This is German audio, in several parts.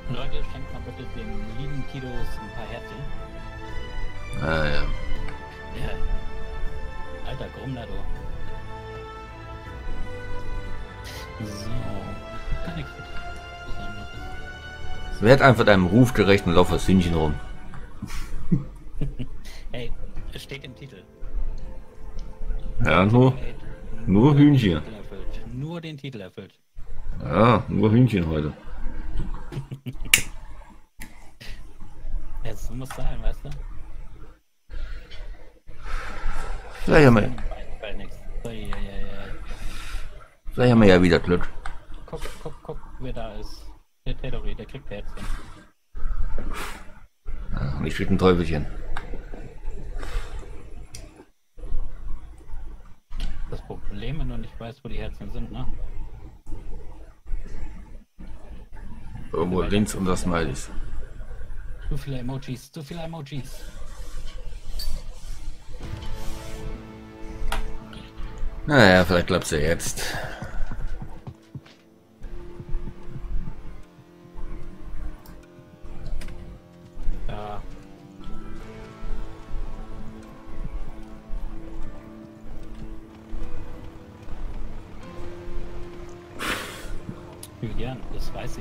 Leute, schenkt mal bitte den lieben Kidos ein paar Herzchen. Ah ja. Ja. Alter Grummler, du. So. Gar nichts Besonderes. Werd einfach deinem Ruf gerecht und lauf das Hühnchen rum. Hey, es steht im Titel. Ja, nur Hühnchen. Den Titel erfüllt. Nur den Titel erfüllt. Ja, nur Hühnchen heute. Es muss sein, weißt du? Vielleicht haben wir, Bei nichts. vielleicht haben wir ja wieder Glück. Guck, wer da ist. Der Theorie, der kriegt Herzchen. Ja, und ich krieg ein Teufelchen. Das Problem, wenn du nicht weißt, wo die Herzchen sind, ne? Irgendwo links unter Smileys. Zu viele Emojis, zu viele Emojis. Naja, vielleicht klappt's ja jetzt. Ja. Julian, das weiß ich.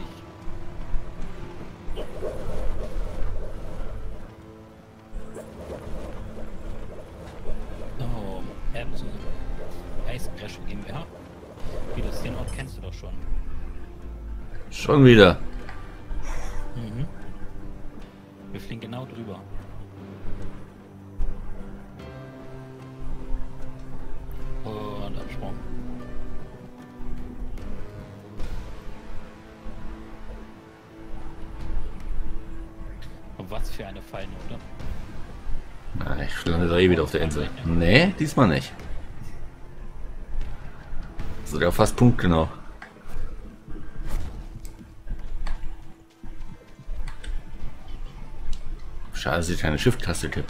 So, Ice Crash GmbH. Wie das den Ort kennst du doch schon. Schon wieder. Mhm. Wir fliegen genau drüber. Und Absprung. Und was für eine Fallnote. Na, ich lande da eh wieder auf der Insel. Nee, diesmal nicht. Sogar fast punktgenau. Schade, dass ich keine Shift-Taste gibt.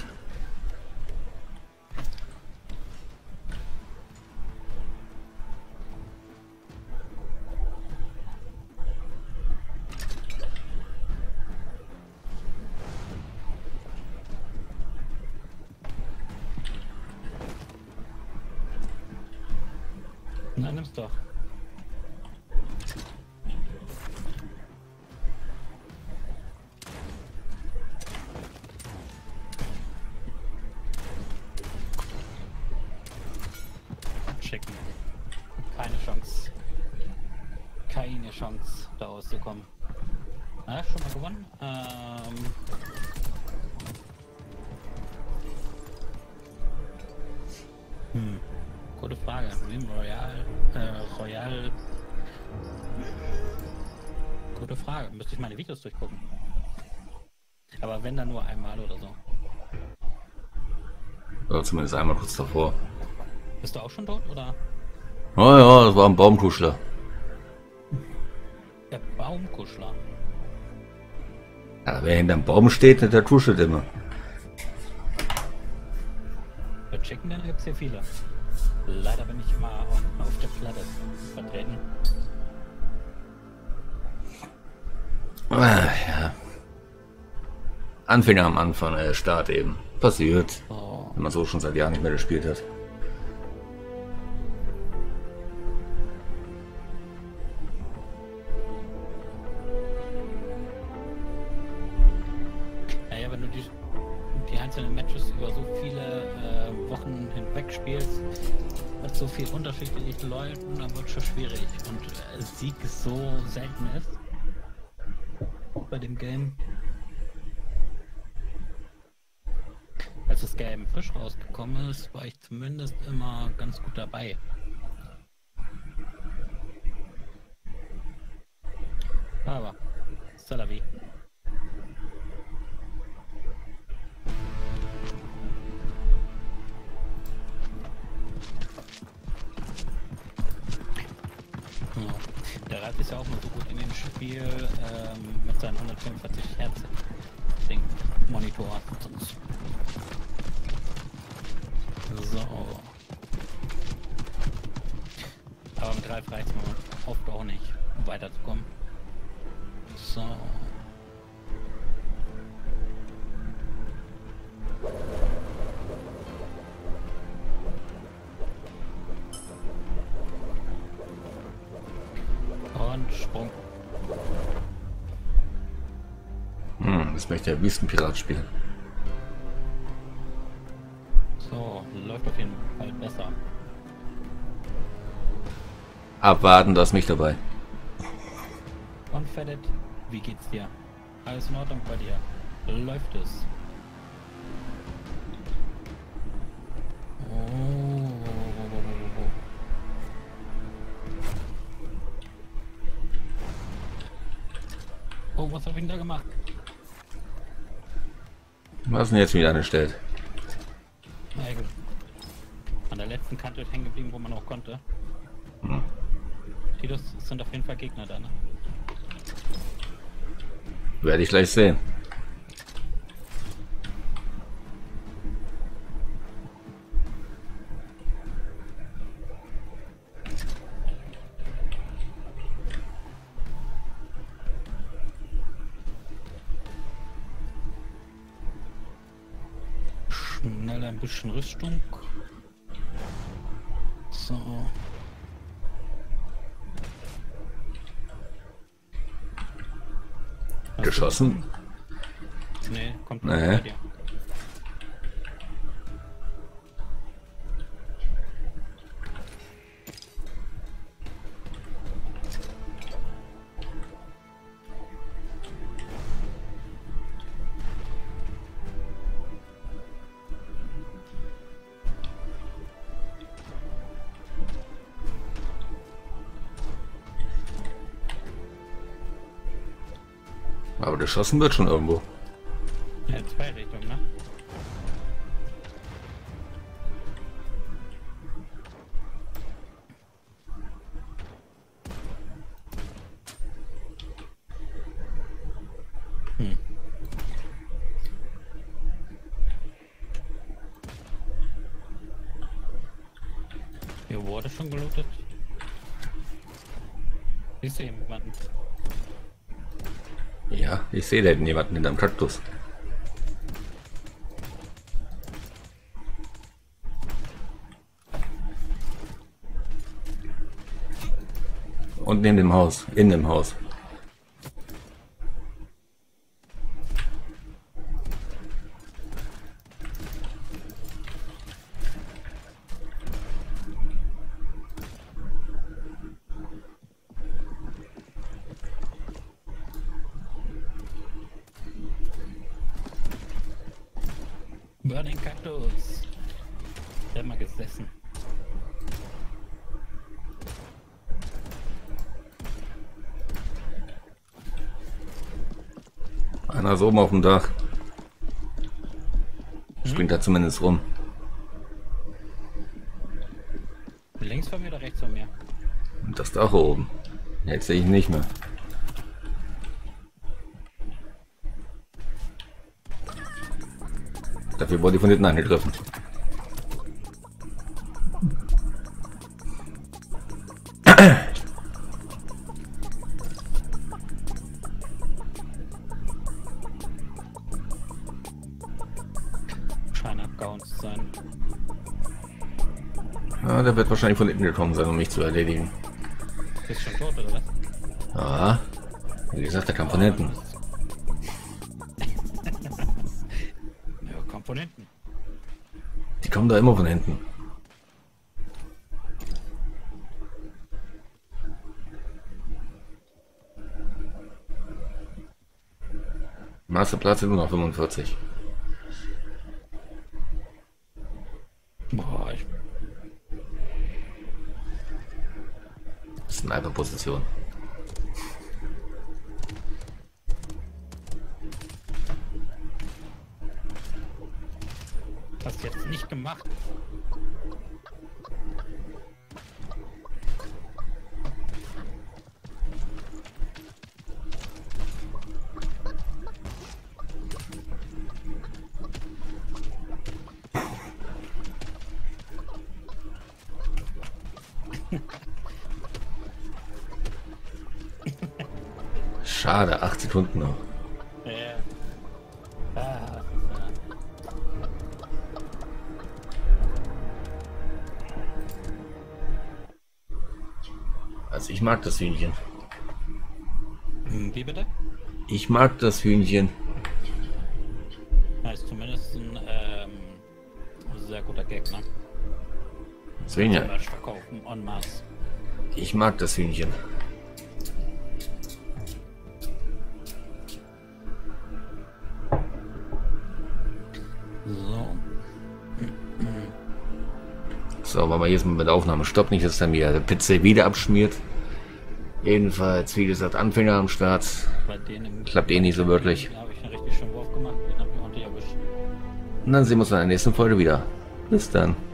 Na, nimm's doch. Checken. Keine Chance. Keine Chance, da rauszukommen. Na, schon mal gewonnen. Gute Frage. Royal. Gute Frage. Müsste ich meine Videos durchgucken. Aber wenn dann nur einmal oder so. Oder zumindest einmal kurz davor. Bist du auch schon tot oder? Oh ja, das war ein Baumkuschler. Der Baumkuschler. Ja, wer hinterm Baum steht, der kuschelt immer. Bei Chicken Dinner gibt es hier viele. Leider bin ich immer auf der Platte vertreten. Ja. Anfänger am Anfang, Start eben. Passiert. Oh. Wenn man so schon seit Jahren nicht mehr gespielt hat. Naja, wenn du die einzelnen Matches über so viele Wochen hinweg spielst, mit so viel unterschiedlichen Leuten, dann wird es schon schwierig. Und Sieg so selten ist bei dem Game. Als das Game frisch rausgekommen ist, war ich zumindest immer ganz gut dabei. Aber, Salavi. Ja. Der Ralf ist ja auch nur so gut in dem Spiel mit seinen 145 Hertz Ding Monitor. So. Aber mit Ralf reicht es mir oft auch nicht, um weiterzukommen. So. Jetzt möchte der Wüstenpirat spielen. So, läuft auf jeden Fall besser. Abwarten, da ist mich dabei. Unfettet, wie geht's dir? Alles in Ordnung bei dir? Läuft es? Oh. Oh, was hab ich denn da gemacht? Was ist denn jetzt wieder angestellt? Na gut. An der letzten Kante hängen geblieben, wo man auch konnte. Titus, es sind auf jeden Fall Gegner da, ne? Werde ich gleich sehen. Schnell ein bisschen Rüstung. So. Geschossen? Nee, kommt Nee. bei dir. Aber geschossen wird schon irgendwo. Ja, zwei Richtungen, ne? Hm. Hier wurde schon gelootet. Siehst du jemanden? Ja, ich sehe da jemanden hinterm Kaktus. Und neben dem Haus, in dem Haus. Burning Cactus. Der hat mal gesessen. Einer ist oben auf dem Dach. Springt da zumindest rum. Links von mir oder rechts von mir? Und das Dach oben. Jetzt sehe ich ihn nicht mehr. Dafür wurde ich von hinten angegriffen. Scheint abgehauen zu sein. Ja, der wird wahrscheinlich von hinten gekommen sein, um mich zu erledigen. Bist schon tot, oder was? Ja, wie gesagt, der kam von hinten. Ja, Komponenten. Die kommen da immer von hinten. Masterplatz sind nur noch 45. Boah, Sniper-Position. hast du jetzt nicht gemacht. Schade, 8 Sekunden noch. Ja. Ah, Also ich mag das Hühnchen. Wie bitte? Ich mag das Hühnchen. Er ist zumindest ein sehr guter Gegner. Deswegen ja. Merch verkaufen en masse. Ich mag das Hühnchen. So. So, weil wir jetzt mal mit der Aufnahme stoppen, nicht, dass dann wieder der PC wieder abschmiert. Jedenfalls, wie gesagt, Anfänger am Start. Bei denen Klappt eh nicht so wirklich. Da habe ich einen richtig schönen Wurf gemacht, den habe ich ordentlich erwischt. Und dann sehen wir uns in der nächsten Folge wieder. Bis dann.